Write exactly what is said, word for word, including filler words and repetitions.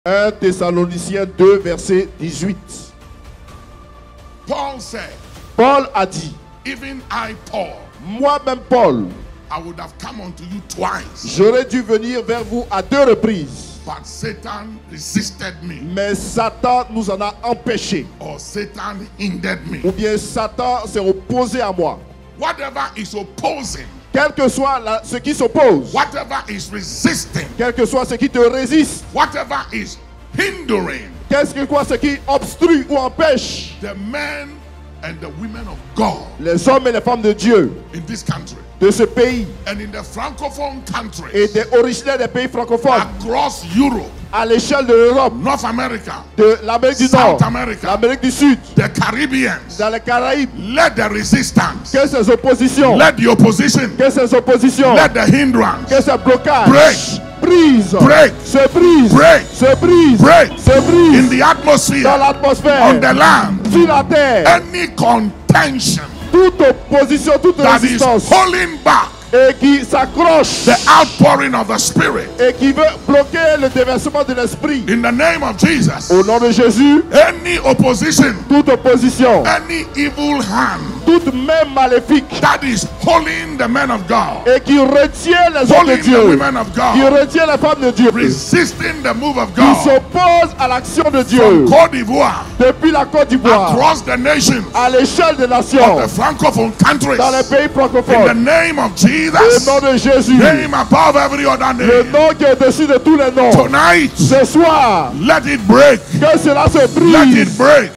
un Thessaloniciens deux, verset dix-huit. Paul said, Paul a dit, even I, Paul, moi-même Paul, I would have come unto you twice, j'aurais dû venir vers vous à deux reprises. but Satan resisted me, Mais Satan nous en a empêchés. or Satan hindered me. Ou bien Satan s'est opposé à moi. Whatever is opposing, Quel que soit la- ce qui s'oppose, whatever is resisting, quel que soit ce qui te résiste, whatever is hindering qu'est-ce que quoi ce qui obstrue ou empêche the men and the women of God les hommes et les femmes de Dieu in this country de ce pays and in the francophone et countries des originaires des pays francophones across Europe, à l'échelle de l'Europe, North America, de l'Amérique du Nord, South America, l'Amérique du Sud, the Caribbeans, dans les Caraïbes, let the resistance, que ces oppositions, let the opposition, que ces oppositions, let the hindrance que ces blocages break, brise, break, se brise, break, se brise, break se in brise the dans atmosphere, l'atmosphère, on the land. sur la terre. Any contention Toute opposition, toute that is résistance holding back et qui s'accroche the outpouring of the Spirit, et qui veut bloquer le déversement de l'esprit. in the name of Jesus, Au nom de Jésus, any opposition, toute opposition, any evil hand toute main maléfique that is holding the men of God, et qui retient les hommes de holding the Dieu, women of qui God, retient les femmes de Dieu, resisting the move of qui God s'oppose à l'action de from Dieu Côte-d'Ivoire depuis la Côte d'Ivoire across the nations à l'échelle des of nations, the francophone countries, dans les pays in the francophones. name of Au Jesus, nom de Jésus, name above every other le name, nom qui est au-dessus de tous les noms. tonight, Ce soir, let it break, que cela se let brise. it break.